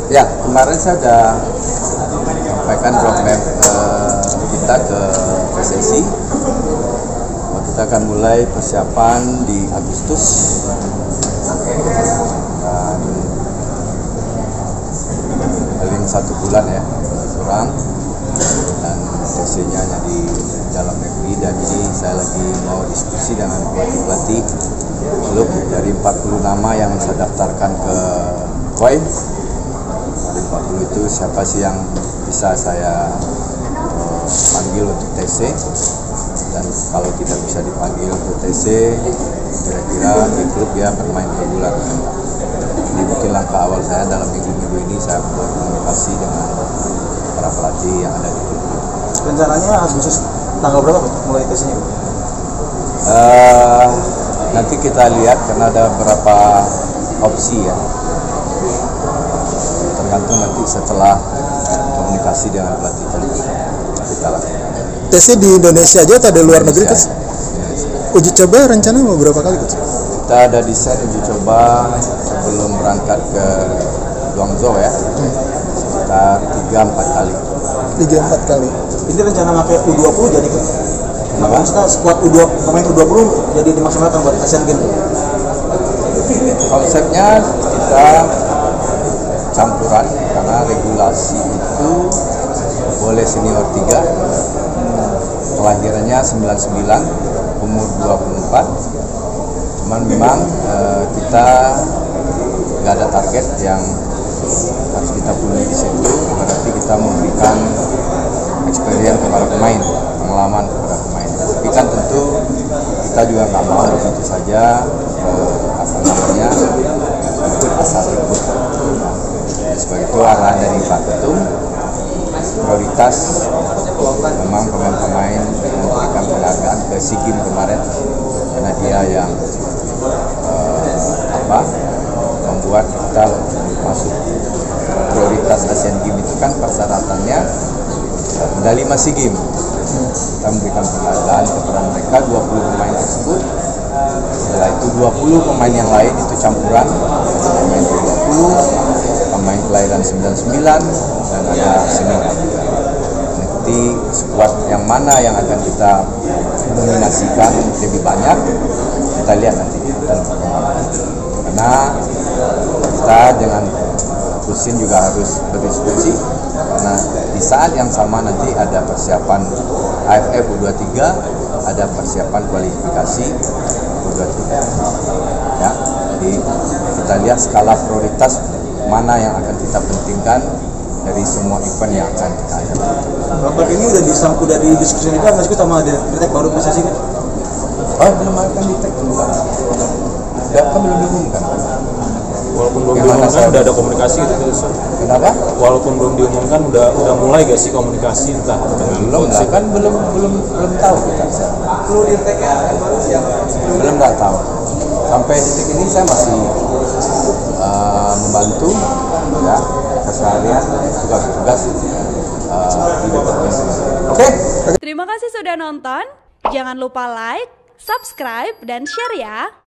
Ya, kemarin saya sudah sampaikan roadmap kita ke PSSI. Kita akan mulai persiapan di Agustus dan paling 1 bulan ya kurang, dan TC-nya hanya di dalam negeri. Dan ini saya lagi mau diskusi dengan pelatih-pelatih klub dari 40 nama yang saya daftarkan ke KOI. Dari 40 itu siapa sih yang bisa saya panggil untuk TC, dan kalau tidak bisa dipanggil untuk TC, kira-kira di klub ya bermain per bulan. Ini mungkin langkah awal saya dalam minggu-minggu ini, saya berkomunikasi dengan para pelatih yang ada di klub. Rencananya Agustus tanggal berapa mulai TC-nya? Nanti kita lihat karena ada beberapa opsi ya. Tergantung nanti setelah komunikasi dengan pelatih kita lakukan. TC di Indonesia aja atau di luar negeri Coach? Uji coba rencana mau berapa kali Coach? Kita ada desain uji coba sebelum berangkat ke Guangzhou ya, sekitar 3-4 kali. 3-4 kali. Ini rencana pakai U20 jadi Coach? Maksudnya skuad pemain U20 jadi dimaksimalkan buat Asian Games? Konsepnya kita campuran karena regulasi itu boleh senior 3, kelahirannya 99, umur 24. Cuman memang kita nggak ada target yang harus kita penuhi di situ, berarti kita memberikan experience kepada pemain, pengalaman kepada pemain. Tapi kan tentu kita juga nggak mau begitu saja ikut asal ikut. Sebagai itu arahan dari Pak Ketum, prioritas memang pemain-pemain memberikan penghargaan ke SEA Games kemarin, karena dia yang membuat kita masuk prioritas Asian Games. Itu kan persyaratannya medali SEA Games. Kita memberikan penghargaan kepada mereka 20 pemain tersebut. Setelah itu 20 pemain yang lain itu campuran, pemain 20, pemain kelahiran 99, dan ada senior. Nanti skuad yang mana yang akan kita nominasikan lebih banyak, kita lihat nanti dalam perkembangan. Karena kita dengan Kusin juga harus berdiskusi, karena di saat yang sama nanti ada persiapan AFF U23, ada persiapan kualifikasi U23 ya. Jadi kita lihat skala prioritas mana yang akan kita pentingkan dari semua event yang akan kita hadapi. Bapak ini udah didiskusikan nggak sih sama ada kritik baru PSSI kan? Oh, belum akan di-tag juga. Kan belum diumumkan. Walaupun belum diumumkan udah ada komunikasi gitu terus. Kenapa? Walaupun belum diumumkan udah mulai gak sih komunikasi entah dengan belum lah, kan belum tahu kita. Perlu di-tag-nya Belum nggak tahu. Sampai detik ini saya masih membantu ya keseharian tugas-tugas di departemen. Oke. Terima kasih sudah nonton. Jangan lupa like, subscribe, dan share ya.